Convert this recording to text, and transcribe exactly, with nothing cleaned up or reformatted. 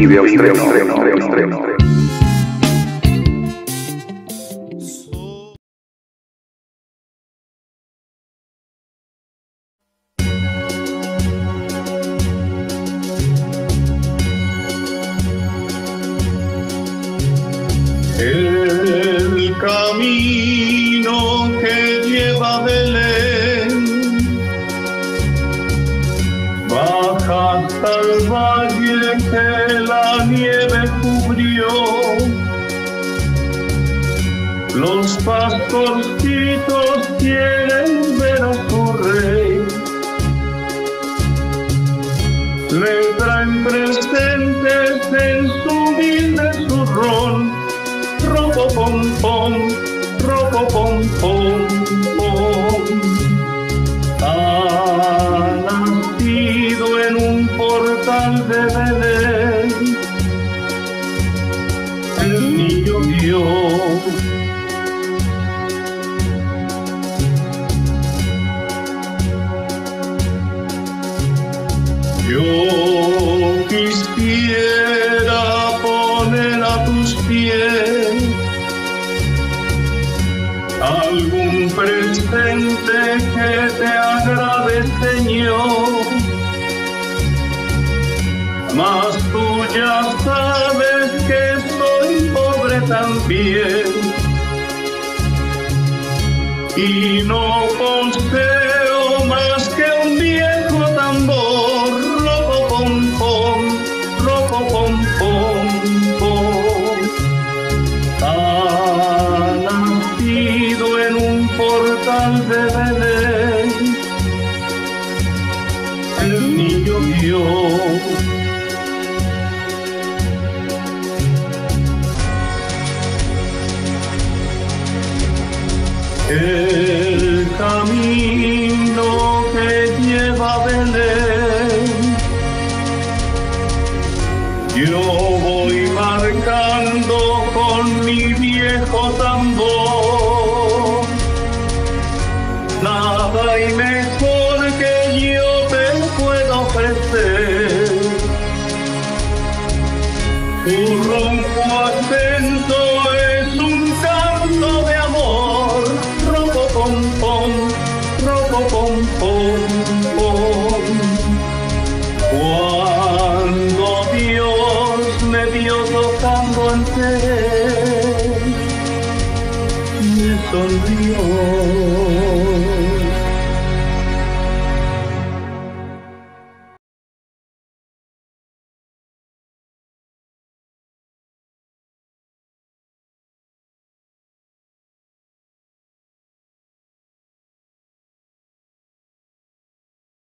Video estreno. El camino que lleva a Belén baja hasta el valle que la nieve cubrió. Los pastorcitos quieren ver a su rey, le traen presentes en su humilde zurrón. Ropo pom pom, ropo pom pom pom. Ha nacido en un portal de Belén el niño Dios. Yo quisiera poner a tus pies algún presente que te agrade, Señor, mas tú ya sabes que soy pobre también y no poseo más que un viejo tambor. Ropo pom pom, ropo pom pom pom. Ha nacido en un portal de Belén el niño Dios. El camino que lleva a Belén yo voy marcando con mi viejo tambor. Nada hay mejor que yo te puedo ofrecer. Tu ronco acento es un canto de amor. Ropo pom pom, ropo pom pom pom. Cuando Dios me vio tocando ante él, me sonrió.